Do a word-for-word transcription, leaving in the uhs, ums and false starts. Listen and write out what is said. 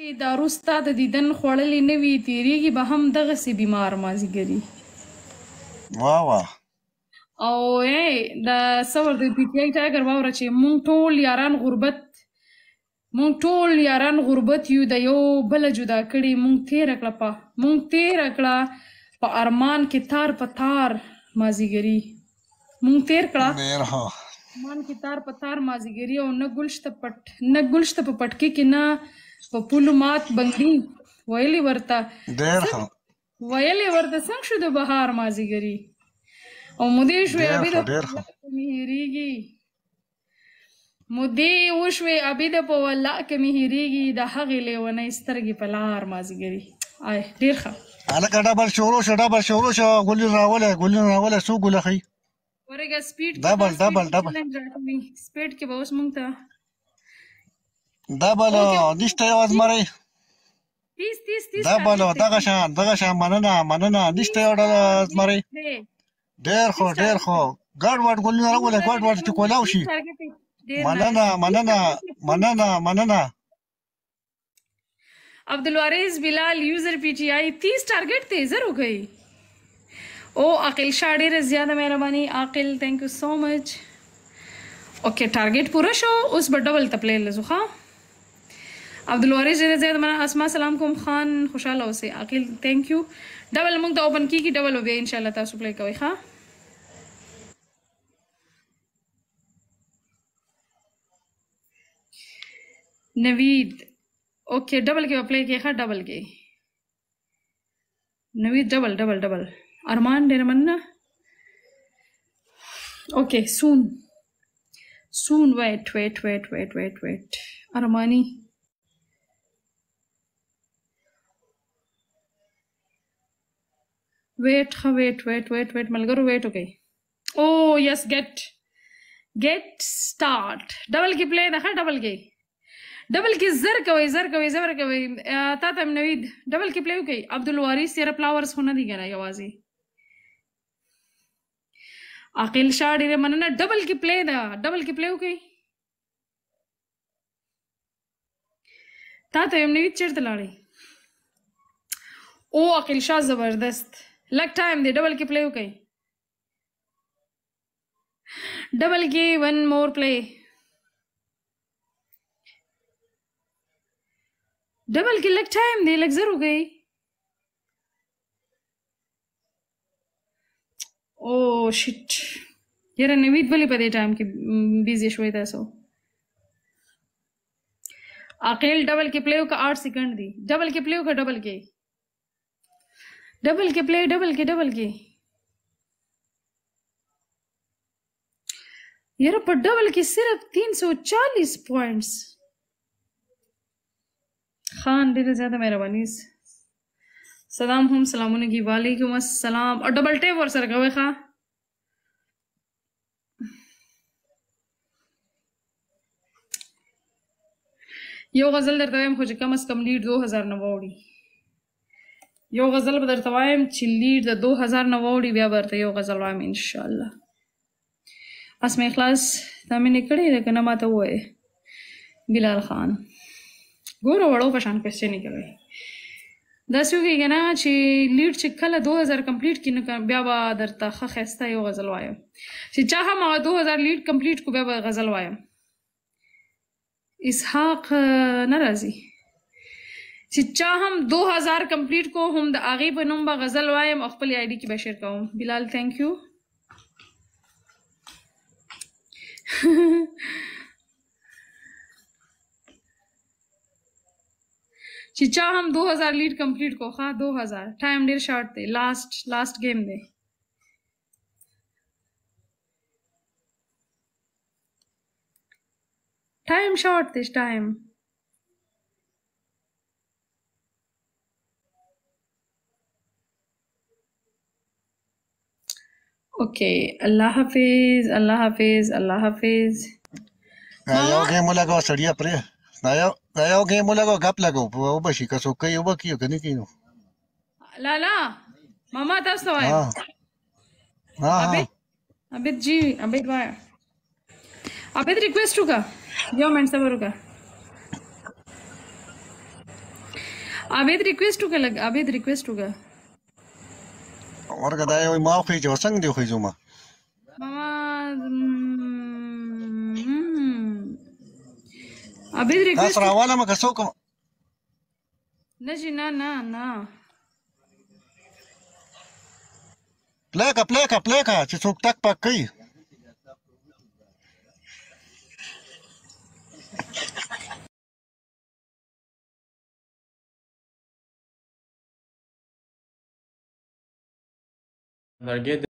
دارو ستا د دیدن خوړلې نه وي تېرېږي به هم دغسې بیمار مازدیګري واه واه او ای د څه ورته پي ټي آی ټاګر واوره چې مونږ ټول یاران غربت مونږ ټول یاران غربت یو د یو بله جدا کړي مونږ تېره کړه په مونږ تېره کړه په ارمان کې تار په تار مازدیګري مونږ تېر کړه ډېر ښه ارمان کې تار په تار مازدیګري او نه ګل شته پټ نه ګل شته په پټکي کې نه په پولو مات بنګړي ویلې ورته ډېر ښه ویلې ورته څنګه شو د بهار مازدیګري او مودې شوې ډېر ابي ښه د ډېر ښه مې هېرېږي مودې وشوې ابي د په والله کې مې هېرېږي د هغې لیونۍ سترګې په لار مازدیګري آی ډېر ښه هلکه ډبل شروع شه ډبل شروع شه ګلونه راولی ګلونه راولی څو ګله ښي ورګه سپیډ کې ډبل سپیډ ډبل کې ډبل چلنج راکوي سپیډ کې به اوس مونږ ته ډبل اوکې نشته یو ازمرئ تیس تیس تیس ډبل ټارګټ دی دغه شان دغه شان مننه مننه نشته یو ډله ازمرئ دی ډېر ښه تیس ډېر ټارګټ ښه ګډ وډ ګلونه راولی ګډ وډ چې کولاو تیس شي ټارګټ دی ډېر مننه نایس تیس مننه ټارګټ دی مننه مننه عبدالوارث بلال یوزر پی ټی آی تیس ټارګټ دی زر وکړئ او عاقل شاه ډېره زیاده مهرباني عاقل تھینک یو سو مچ اوکې ټارګټ پوره شو اوس به ډبل ته پلی لزو ښه عبدالوارث ډېره زیاده مننه اسما سلام کوم خان خوشحاله اوسئ عاقل تھینک یو ډبل موږ ته اوپن کیږي ډبل به بیا انشاءالله تاسو پلی کوئ ښه نوید اوکې ډبل کې به پلی کې ښه ډبل کې نوید ډبل ډبل ډبل ارمان ډېره مننه اوکې سون سون ویټ ویټ ویټ ویټ ویټ ویټ ارمانی ویټ ښه ویټ ویټ ویټ ویټ ملګرو ویټ وکړئ او یس ګیټ ګیټ سٹارټ ډبل کې پلی ده ښه ډبل کې ډبل کې زر کوئ زر کوئ زر کوئ تا ته نوید ډبل کې پلی وکړئ عبدالوارث یاره فلاورس خو نه دي که نه یوازې عاقل شاه ډېره مننه ډبل کې پلی ده ډبل کې پلی وکړئ تا ته یم نوید چېرته لاړې او عاقل شاه زبردست لږ ټایم دی ډبل کې پلی وکړئ ډبل کې ون مور پلی ډبل کې لږ ټایم دی لږ زر وکړئ او شټ یاره نوید ولې په دې ټایم کې بیزي شوی تاسو عاقل ډبل کې پلی وکړه آٹھ سیکنډ دی ډبل کې پلی وکړه ډبل کې ډبل کې پلی ډبل کې ډبل کې یاره په ډبل کې صرف تین سو چالیس پوائنٹس خان ډېره زیاده مهرباني سلام هم سلامونه کی وعلیکم السلام اور ډبل ټیپ ورسره کوئ ښه یو غزل درته وایم خو چې کم از کم لیډ دو هزار نه واوړي یو غزل به درته وایم چې لیډ د دو هزار نه واوړي بیا به درته یو غزل وایم انشاءالله اسم اخلاص تا مې نه کړی ده که نه ماته ووایې بلال خان ګوره وړو په شان کوېسچنې کوئ داسې وکړئ که نه چې لیډ چې کله دو هزار کمپلیټ کړي نو بیا به درته ښه ښایسته یو غزل وایم چې چا هم هغه دو هزار لیډ کمپلیټ کړو بیا به غزل وایم اسحاق نه راځي چې چا هم دو هزار کمپلیټ کو هم د هغې په نوم به غزل وایم او خپلې آی ډي کې به شیر کوم بلال تھینک یو چې چا هم دو هزار لیډ کمپلیټ کو ښه دو هزار ټایم ډېر شارټ دی لاست لاست گیم دی ټایم شارټ دی ټایم اوکې الله حافظ الله حافظ الله حافظ یو ګیم ولګو سړیا پرې دا یو دا یو ګیم ولګو غپ لګو وبشي که څوک کوي وبه کیو که نه کوي نو لالا ماما تاسو ته وایم ها ها عبید عبید جی عبید وایم عبید ریکویسټ وکړه یو منټ صبر وکړه आबेद रिक्वेस्ट होगा लग आबेद रिक्वेस्ट होगा और कदा यो माव खै जो संग दियो खै जो मा मामा आबेद का रिक्वेस्ट सरावाला मा कसो को नजी ना ना ना प्लेका प्लेका प्लेका ची सोक tak pak kai Nargile